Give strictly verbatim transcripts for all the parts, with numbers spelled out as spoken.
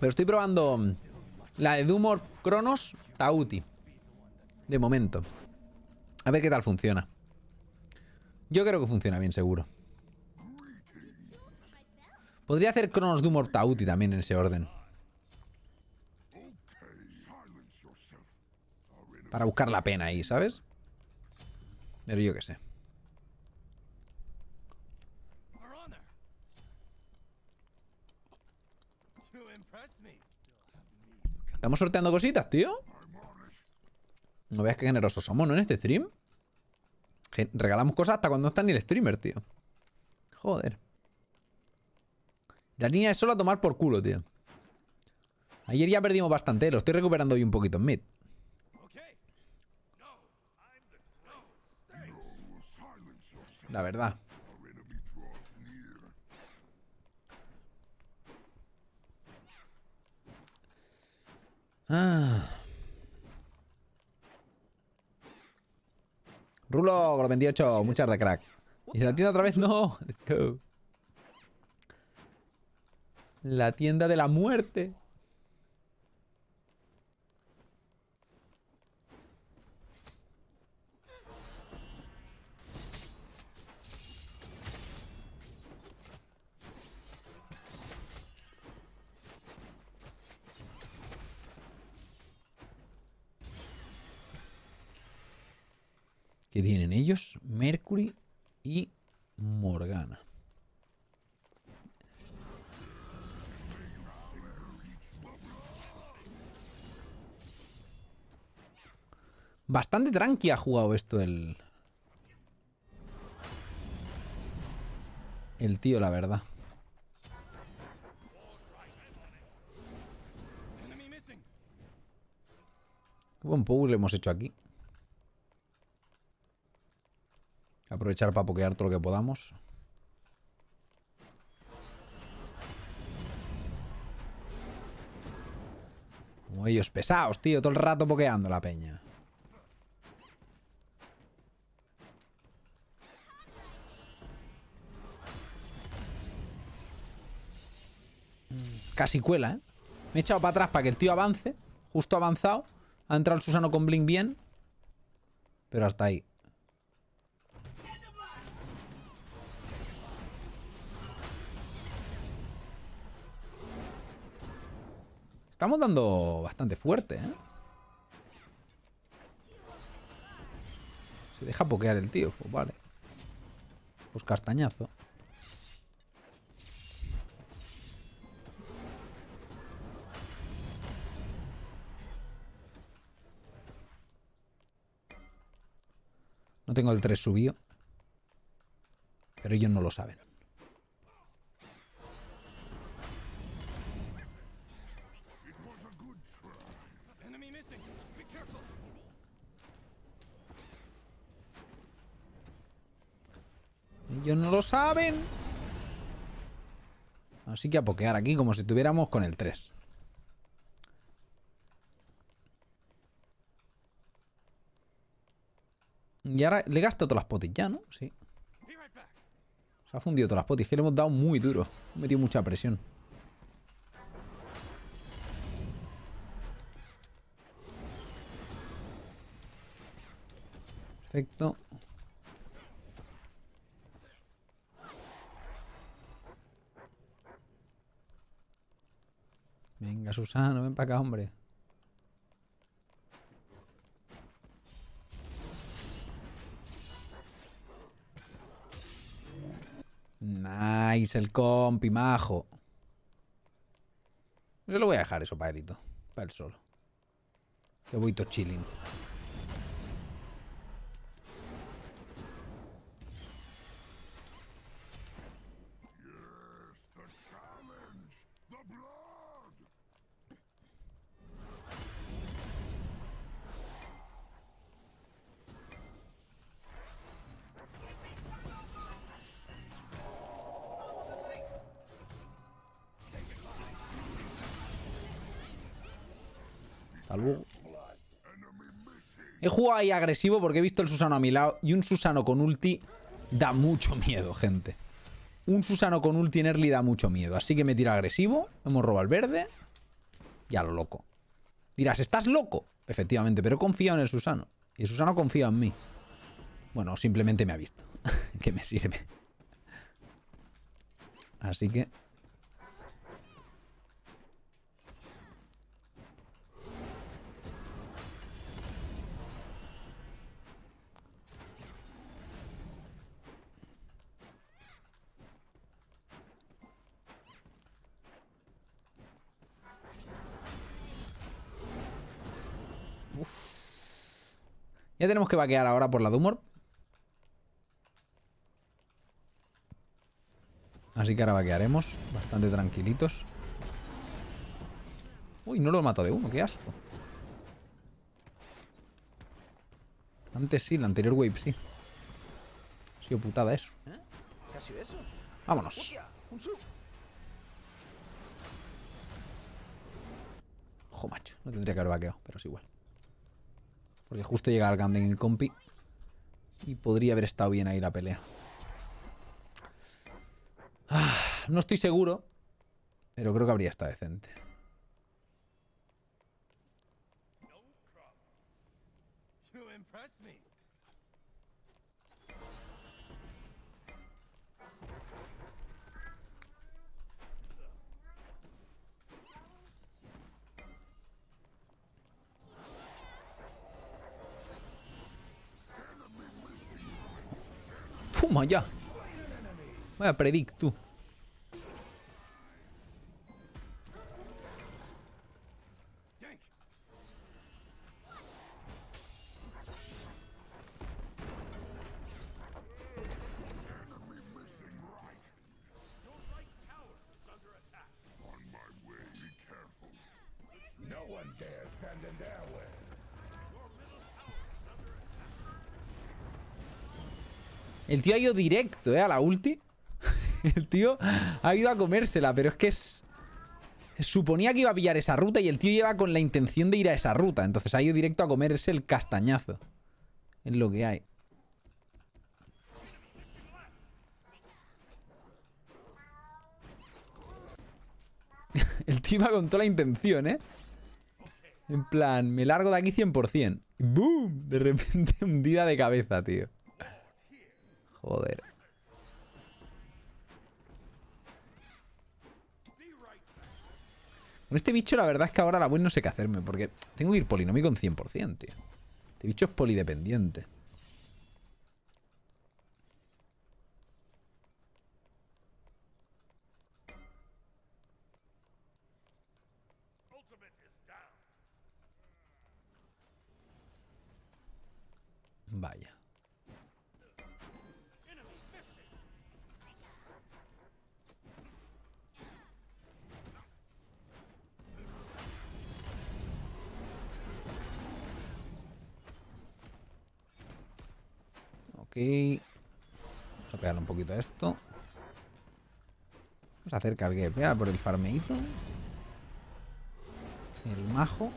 Pero estoy probando la de Dumor Cronos Tauti. De momento. A ver qué tal funciona. Yo creo que funciona bien, seguro. Podría hacer Cronos Dumor Tauti también en ese orden. Para buscar la pena ahí, ¿sabes? Pero yo qué sé. Estamos sorteando cositas, tío. No veas qué generosos somos, ¿no? En este stream. Regalamos cosas hasta cuando no está ni el streamer, tío. Joder. La línea es solo a tomar por culo, tío. Ayer ya perdimos bastante, lo estoy recuperando hoy un poquito en mid. La verdad. Ah. Rulo con los veintiocho, muchas de crack. ¿Y la tienda otra vez? No. Let's go. La tienda de la muerte. ¿Qué tienen ellos? Mercury y Morgana. Bastante tranqui ha jugado esto el... El tío, la verdad. Qué buen power le hemos hecho aquí. Aprovechar para pokear todo lo que podamos. Como ellos pesados, tío. Todo el rato pokeando la peña. Casi cuela, ¿eh? Me he echado para atrás para que el tío avance. Justo avanzado. Ha entrado el Susano con Blink bien. Pero hasta ahí. Estamos dando bastante fuerte, ¿eh? Se deja pokear el tío. Pues vale. Pues castañazo. No tengo el tres subido. Pero ellos no lo saben. Ellos no lo saben. Así que a pokear aquí como si estuviéramos con el tres. Y ahora le gasto todas las potis ya, ¿no? Sí. Se ha fundido todas las potis. Es que le hemos dado muy duro. Hemos metido mucha presión. Perfecto. Venga, Susano, ven para acá, hombre. Nice, el compi, majo. Yo lo voy a dejar eso para élito. Para él solo. Que voy to chilling. Hasta luego. He jugado ahí agresivo porque he visto el Susano a mi lado. Y un Susano con ulti da mucho miedo, gente. Un Susano con ulti en early da mucho miedo. Así que me tiro agresivo. Hemos robado el verde. Y a lo loco. Dirás, ¿estás loco? Efectivamente, pero he confiado en el Susano. Y el Susano confía en mí. Bueno, simplemente me ha visto. Que me sirve. Así que... Uf. Ya tenemos que vaquear ahora por la Dumor. Así que ahora vaquearemos. Bastante tranquilitos. Uy, no lo he matado de uno, qué asco. Antes sí, la anterior wave sí. Ha sido putada eso. ¿Eh? ¿Qué ha sido eso? Vámonos. ¡Hostia! ¡Un sub! Ojo, macho. No tendría que haber vaqueado, pero es igual. Porque justo llega el Ganden y el compi. Y podría haber estado bien ahí la pelea. Ah, no estoy seguro. Pero creo que habría estado decente. Toma ya. Vaya predict tú. El tío ha ido directo, ¿eh? A la ulti. El tío ha ido a comérsela, pero es que es... Suponía que iba a pillar esa ruta y el tío lleva con la intención de ir a esa ruta. Entonces ha ido directo a comerse el castañazo. Es lo que hay. El tío iba con toda la intención, ¿eh? En plan, me largo de aquí cien por cien. ¡Boom! De repente hundida de cabeza, tío. Joder. Con este bicho la verdad es que ahora la web no sé qué hacerme. Porque tengo que ir polinomio con cien por cien, tío. Este bicho es polidependiente. Vaya. Ok. Vamos a pegarle un poquito a esto. Vamos a hacer cargue. Pega por el farmeito. El majo.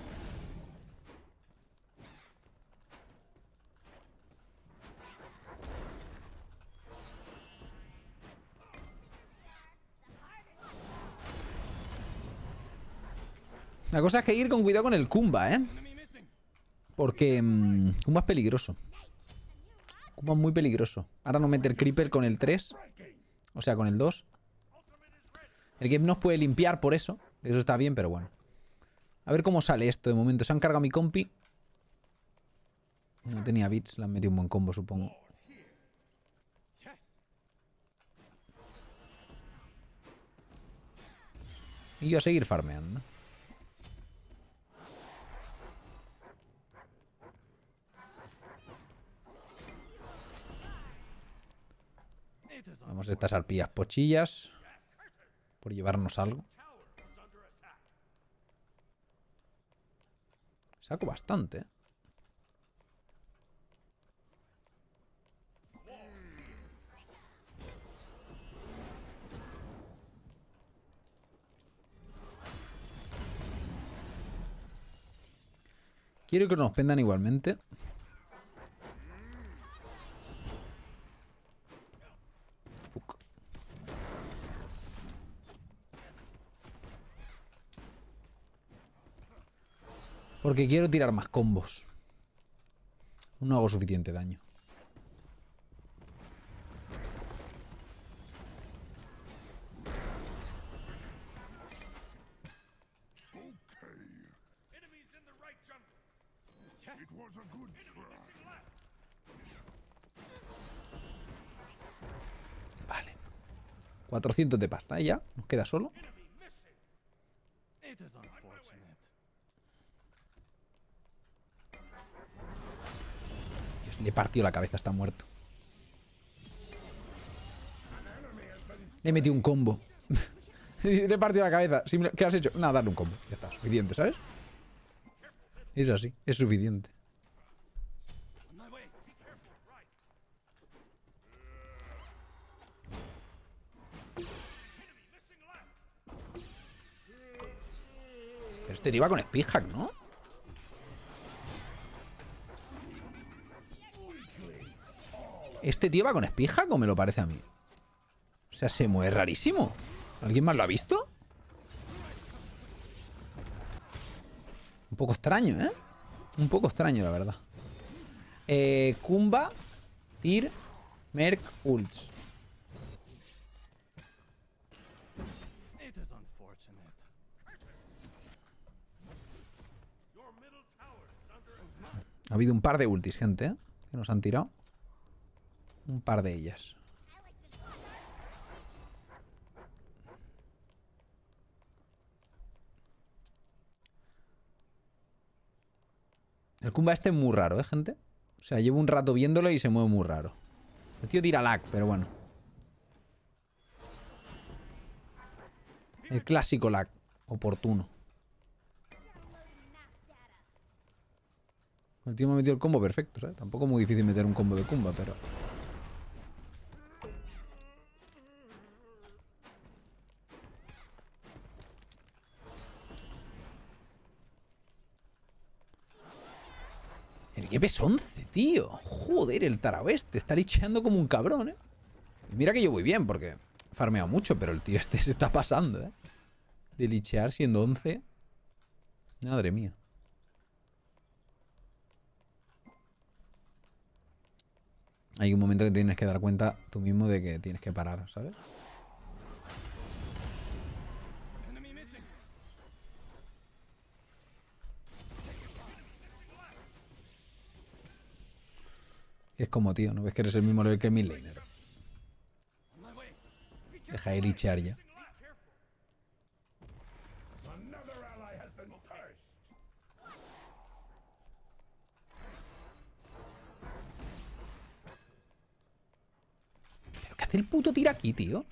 La cosa es que hay que ir con cuidado con el Kumba, ¿eh? Porque mmm, Kumba es peligroso. Kumba es muy peligroso. Ahora no meter Creeper con el tres. O sea, con el dos. El game nos puede limpiar por eso. Eso está bien, pero bueno. A ver cómo sale esto de momento. Se han cargado a mi compi. No tenía bits. Le han metido un buen combo, supongo. Y yo a seguir farmeando. Vamos a estas arpías pochillas. Por llevarnos algo. Saco bastante, ¿eh? Quiero que nos pendan igualmente. Fuck. Porque quiero tirar más combos. No hago suficiente daño. Vale. cuatrocientos de pasta, ¿eh? Ya. Nos queda solo. Dios, le partió la cabeza, está muerto. Le he metido un combo. Le he partido la cabeza. ¿Qué has hecho? Nada, darle un combo. Ya está, suficiente, ¿sabes? Es así, es suficiente. Pero este tío va con Speedhack, ¿no? ¿Este tío va con Speedhack o me lo parece a mí? O sea, se mueve rarísimo. ¿Alguien más lo ha visto? Un poco extraño, ¿eh? Un poco extraño, la verdad. Eh, Kumba, Tyr, Merc, Ults. Ha habido un par de ultis, gente, ¿eh? Que nos han tirado. Un par de ellas. El Kumba este es muy raro, ¿eh, gente? O sea, llevo un rato viéndolo y se mueve muy raro. El tío tira lag, pero bueno. El clásico lag. Oportuno. El tío me ha metido el combo perfecto, ¿sabes? Tampoco es muy difícil meter un combo de Kumba, pero... El Gep es once, tío. Joder, el tarao este. Está licheando como un cabrón, ¿eh? Y mira que yo voy bien, porque he farmeado mucho, pero el tío este se está pasando, ¿eh? De lichear siendo once. Madre mía. Hay un momento que tienes que dar cuenta tú mismo de que tienes que parar, ¿sabes? Es como, tío, ¿no ves que eres el mismo level que el midlaner? Deja de lichear ya. ¿Pero qué hace el puto tira aquí, tío?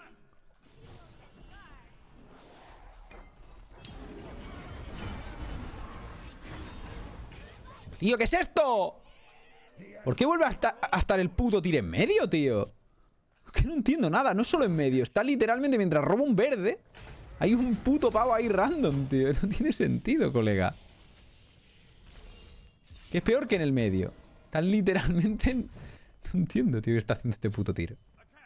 Tío, ¿qué es esto? ¿Por qué vuelve a estar, a estar el puto tiro en medio, tío? Es que no entiendo nada, no solo en medio. Está literalmente mientras roba un verde. Hay un puto pavo ahí random, tío. No tiene sentido, colega. Que es peor que en el medio. Están literalmente en... No entiendo, tío, qué está haciendo este puto tiro.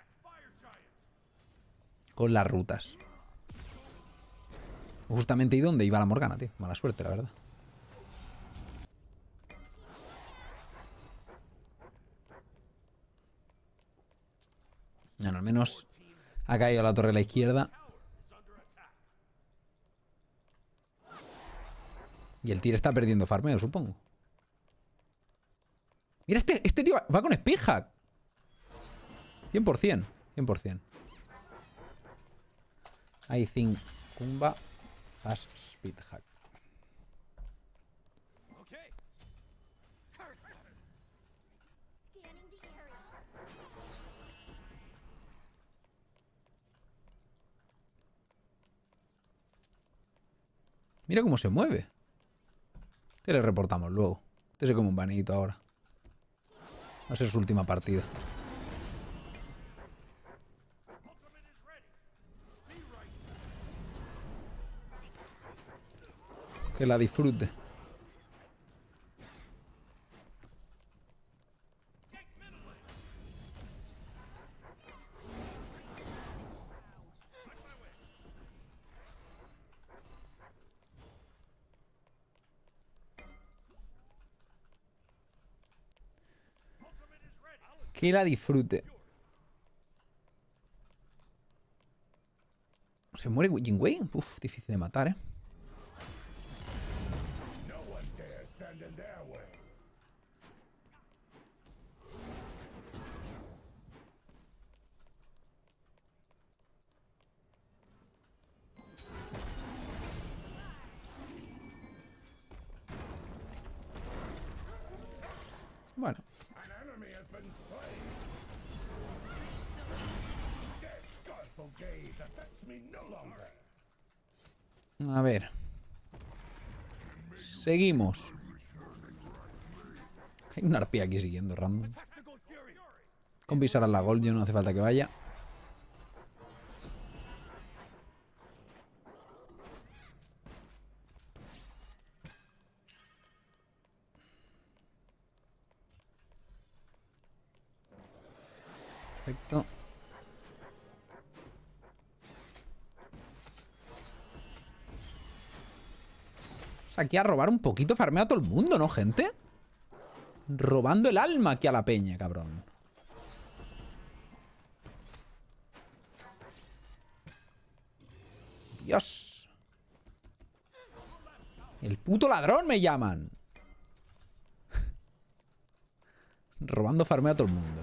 Con las rutas. Justamente ahí donde iba la Morgana, tío. Mala suerte, la verdad. Bueno, al menos ha caído la torre a la izquierda. Y el Tyr está perdiendo farmeo, supongo. Mira, este, este tío va con Speedhack. cien por cien. cien por cien. I think Kumba has Speedhack. Mira cómo se mueve. Te le reportamos luego. Este se come un banito ahora. Va a ser su última partida. Que la disfrute. Que la disfrute. ¿Se muere Jinwei? Uf, difícil de matar, ¿eh? Bueno. A ver. Seguimos. Hay una arpía aquí siguiendo, random. Con pisar a la Gold, yo no hace falta que vaya. Perfecto. Aquí a robar un poquito, farmeo a todo el mundo, ¿no, gente? Robando el alma aquí a la peña, cabrón. Dios. El puto ladrón me llaman. Robando farmeo a todo el mundo.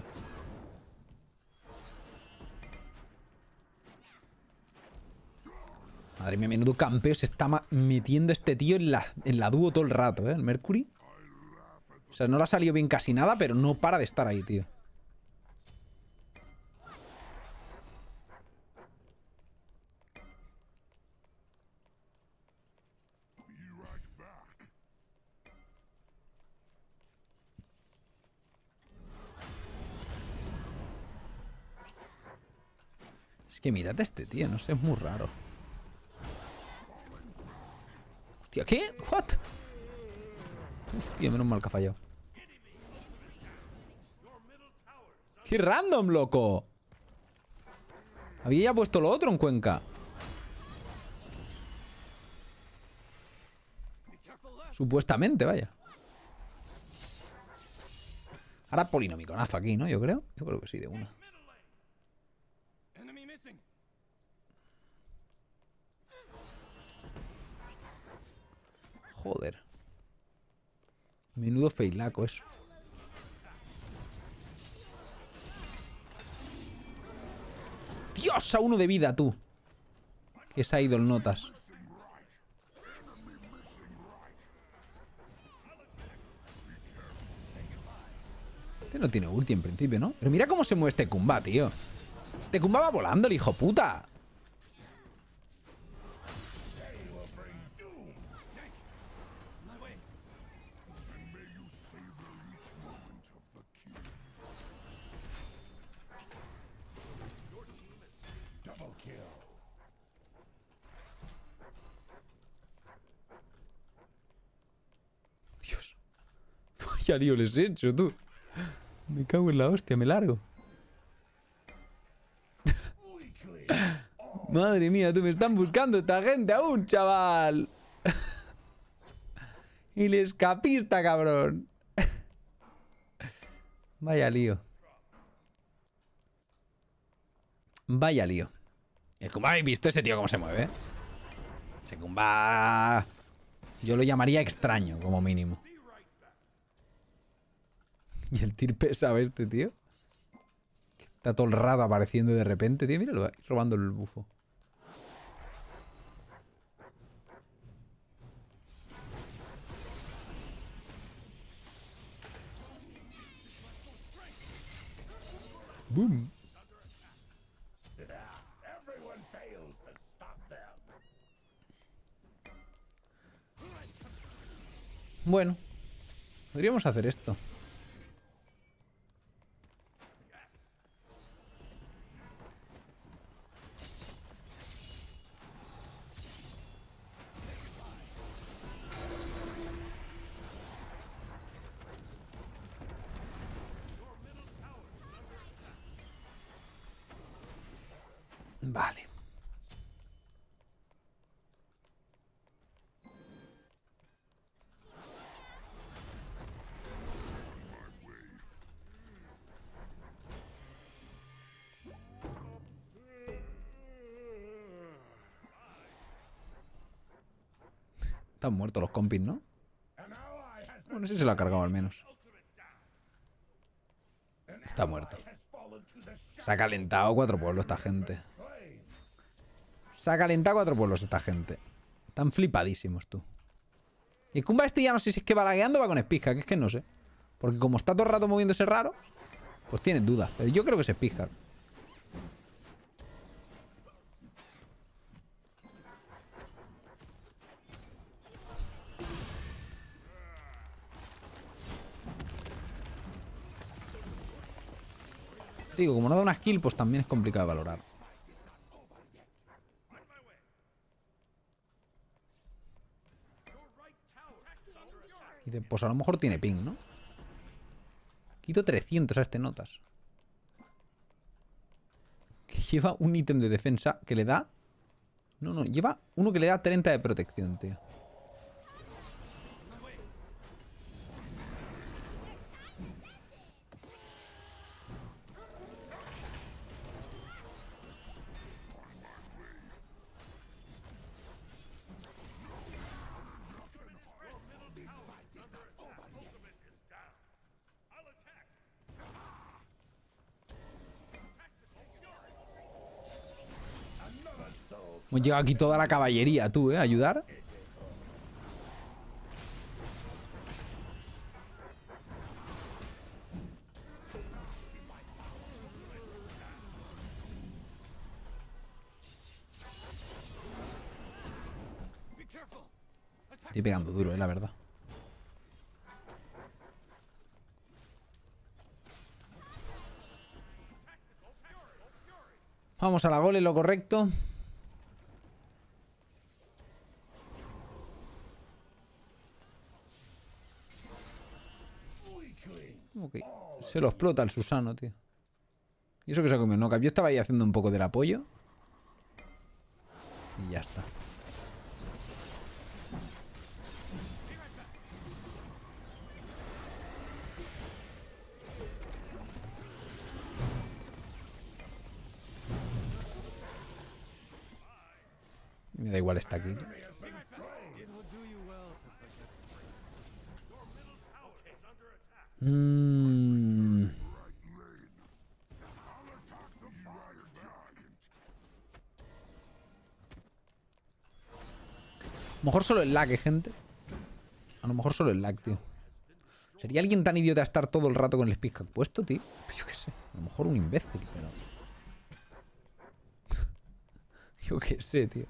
Madre mía, menudo campeo se está metiendo este tío en la, en la dúo todo el rato, ¿eh? El Mercury. O sea, no le ha salido bien casi nada, pero no para de estar ahí, tío. Es que mirad a este tío, no sé, es muy raro. Hostia, ¿qué? ¿What? Hostia, menos mal que ha fallado. ¡Qué random, loco! Había ya puesto lo otro en Cuenca. Supuestamente, vaya. Ahora polinomiconazo aquí, ¿no? Yo creo. Yo creo que sí, de una. Joder. Menudo feilaco eso. Dios, a uno de vida, tú. Que esa idol notas. Este no tiene ulti en principio, ¿no? Pero mira cómo se mueve este Kumba, tío. Este Kumba va volando, el hijo puta. Dios. Vaya lío les he hecho, tú. Me cago en la hostia, me largo. Madre mía, tú, me están buscando esta gente aún, chaval. Y el escapista, cabrón. Vaya lío. Vaya lío. El Kumba, ¿habéis visto ese tío cómo se mueve? Ese Kumba... Yo lo llamaría extraño, como mínimo. Y el tir pesado este, tío. Está todo el rato apareciendo de repente, tío. Míralo, robando el bufo. Boom. Bueno, podríamos hacer esto. Vale. Están muertos los compis, ¿no? Bueno, no sé si se lo ha cargado al menos. Está muerto. Se ha calentado cuatro pueblos esta gente. Se ha calentado cuatro pueblos esta gente. Están flipadísimos, tú. Y el Kumba este ya no sé si es que va lagueando o va con espizca, que es que no sé. Porque como está todo el rato moviéndose raro, pues tienes dudas. Pero yo creo que se espizca. Digo, como no da una skill, pues también es complicado de valorar. Y de, pues a lo mejor tiene ping, ¿no? Quito trescientos a este notas. Que lleva un ítem de defensa que le da... No, no, lleva uno que le da treinta de protección, tío. Hemos llegado aquí toda la caballería, tú, ¿eh? A ayudar. Estoy pegando duro, eh, la verdad. Vamos a la gole, lo correcto. Ok. Se lo explota el Susano, tío. Y eso que se ha comido Knockup. Yo estaba ahí haciendo un poco del apoyo. Y ya está. Me da igual estar aquí. Mmm... A lo mejor solo el lag, ¿eh, gente? A lo mejor solo el lag, tío. ¿Sería alguien tan idiota a estar todo el rato con el speedhack puesto, tío? Pues yo qué sé. A lo mejor un imbécil, pero... yo qué sé, tío.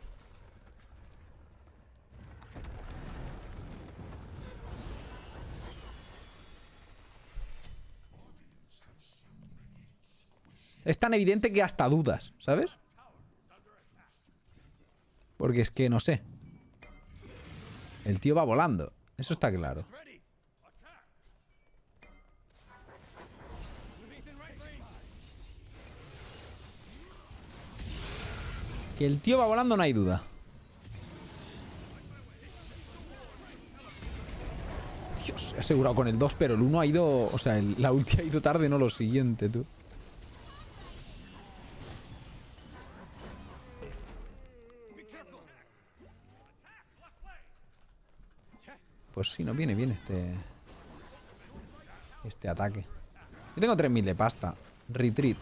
Es tan evidente que hasta dudas, ¿sabes? Porque es que no sé. El tío va volando. Eso está claro. Que el tío va volando no hay duda. Dios, he asegurado con el dos, pero el uno ha ido... O sea, el, la ulti ha ido tarde, no lo siguiente, tú. Pues sí, no viene bien este... Este ataque. Yo tengo tres mil de pasta. Retreat.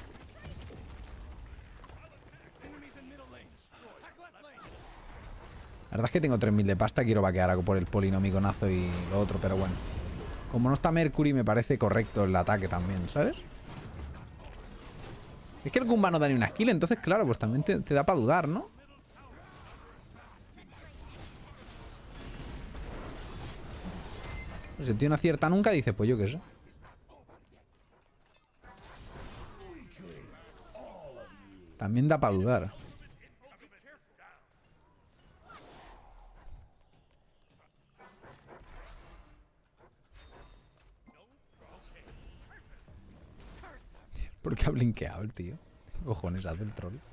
La verdad es que tengo tres mil de pasta. Quiero vaquear algo por el polinomiconazo y lo otro, pero bueno. Como no está Mercury, me parece correcto el ataque también, ¿sabes? Es que el Kumba no da ni una skill, entonces claro, pues también te, te da para dudar, ¿no? Si el tío no acierta nunca, dice, pues yo qué sé. También da para dudar. ¿Por qué ha blinkeado el tío? ¿Qué cojones hace el troll?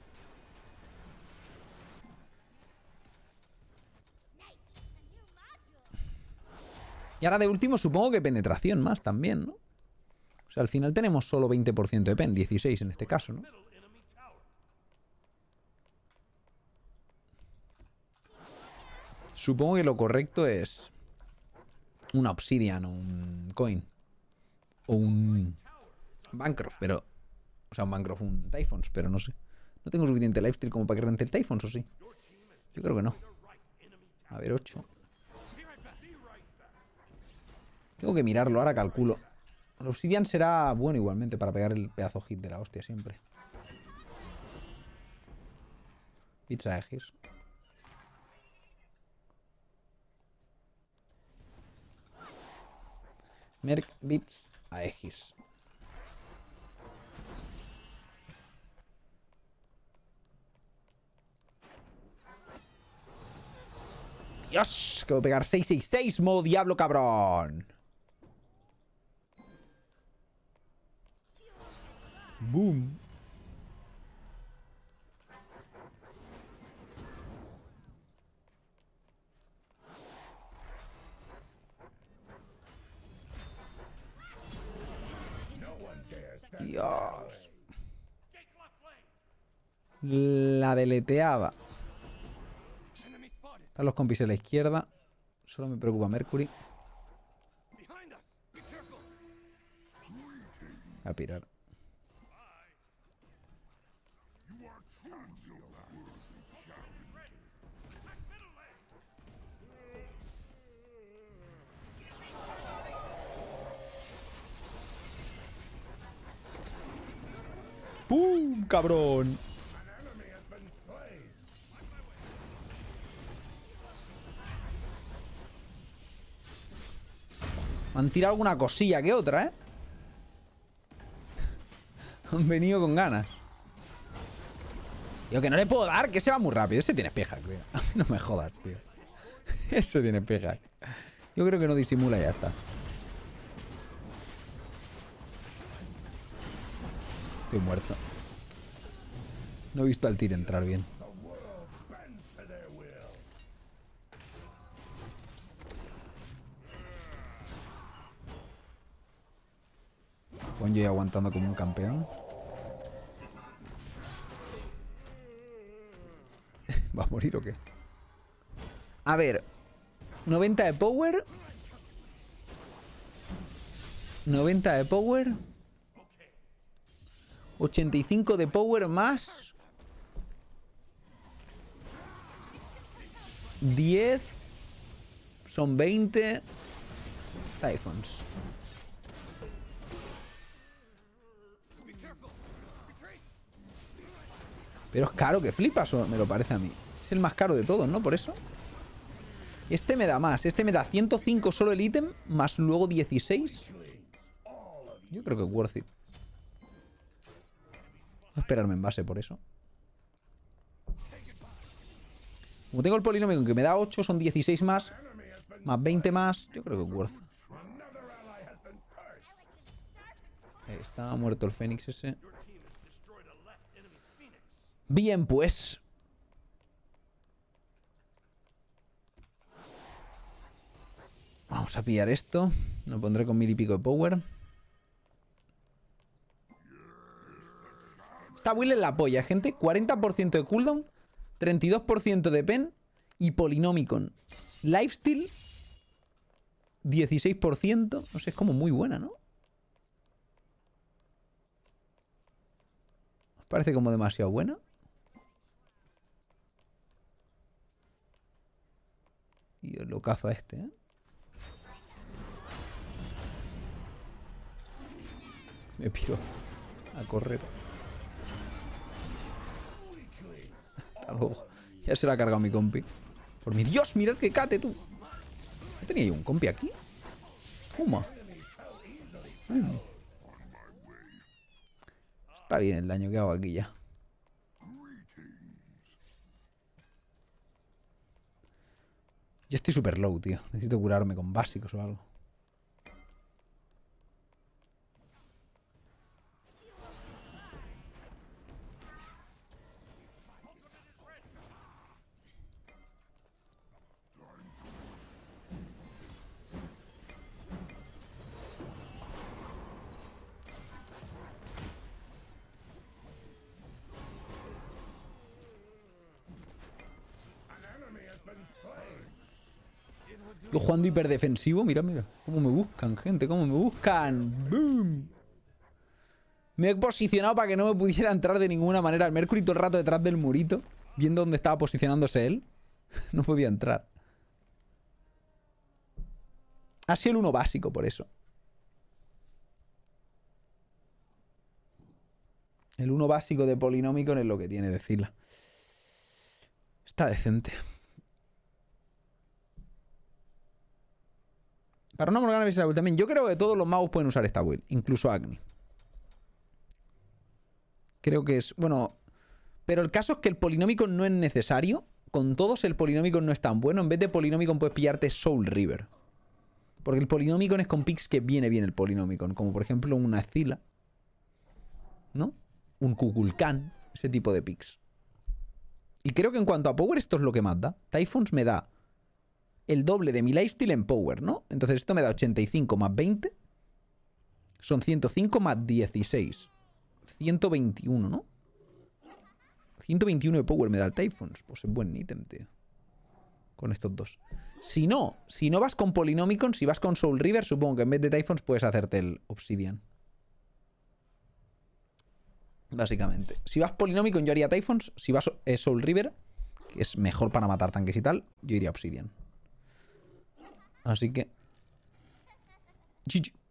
Y ahora de último supongo que penetración más también, ¿no? O sea, al final tenemos solo veinte por ciento de pen, dieciséis en este caso, ¿no? Supongo que lo correcto es una Obsidian o un Coin. O un Bancroft, pero... O sea, un Bancroft, un Typhons, pero no sé. No tengo suficiente lifesteal como para que rente el Typhons, ¿o sí? Yo creo que no. A ver, ocho. Tengo que mirarlo, ahora calculo. El Obsidian será bueno igualmente para pegar el pedazo hit de la hostia siempre. Pizza Egis. Merc Bits Aegis. Dios, que voy a pegar seis seis seis, modo diablo cabrón. Boom. Dios. La deleteaba. Están los compis a la izquierda. Solo me preocupa Mercury. A pirar. ¡Pum! ¡Cabrón! Me han tirado alguna cosilla que otra, ¿eh? Han venido con ganas. Tío, que no le puedo dar, que se va muy rápido. Ese tiene peja, tío. A mí no me jodas, tío. Ese tiene peja. Yo creo que no disimula y ya está. Estoy muerto. No he visto al tir entrar bien. Con yo aguantando como un campeón. ¿Va a morir o qué? A ver. noventa de power. noventa de power. ochenta y cinco de power más. diez. Son veinte. Typhons. Pero es caro que flipas, o me lo parece a mí. Es el más caro de todos, ¿no? Por eso. Este me da más. Este me da ciento cinco solo el ítem, más luego dieciséis. Yo creo que es worth it. Voy a esperarme en base por eso. Como tengo el polinomio que me da ocho, son dieciséis más. Más veinte más. Yo creo que es worth. Ahí está, muerto el Fénix ese. Bien, pues. Vamos a pillar esto. Lo pondré con mil y pico de power. Esta build es la polla, gente. cuarenta por ciento de cooldown, treinta y dos por ciento de pen y Polinomicon. Lifesteal, dieciséis por ciento. No sé, es como muy buena, ¿no? ¿Os parece como demasiado buena? Y lo cazo a este, ¿eh? Me piro a correr. Hasta luego. Ya se lo ha cargado mi compi. Por mi Dios, mirad que cate, tú. ¿No tenía yo un compi aquí? Toma. Mm. Está bien el daño que hago aquí ya. Yo estoy súper low, tío. Necesito curarme con básicos o algo. Yo jugando hiperdefensivo, mira, mira. Cómo me buscan, gente, cómo me buscan. ¡Boom! Me he posicionado para que no me pudiera entrar de ninguna manera. El Mercury todo el rato detrás del murito, viendo dónde estaba posicionándose él. No podía entrar. Ha sido el uno básico, por eso. El uno básico de Polinomicon es lo que tiene, decirla. Está decente. Para una Morgana esa build también. Yo creo que todos los magos pueden usar esta build. Incluso Agni. Creo que es... Bueno... Pero el caso es que el Polinomicon no es necesario. Con todos el Polinomicon no es tan bueno. En vez de Polinomicon puedes pillarte Soul River. Porque el Polinomicon es con picks que viene bien el Polinomicon. Como por ejemplo una Escila. ¿No? Un Kukulkan. Ese tipo de picks. Y creo que en cuanto a Power esto es lo que más da. Typhoons me da el doble de mi lifesteal en Power, ¿no? Entonces esto me da ochenta y cinco más veinte. Son ciento cinco más dieciséis. ciento veintiuno, ¿no? ciento veintiuno de Power me da el Typhoons. Pues es buen ítem, tío. Con estos dos. Si no, si no vas con Polinomicon, si vas con Soul River, supongo que en vez de Typhoons puedes hacerte el Obsidian. Básicamente. Si vas Polinomicon, yo haría Typhoons. Si vas eh, Soul River, que es mejor para matar tanques y tal, yo iría Obsidian. Así que... G G.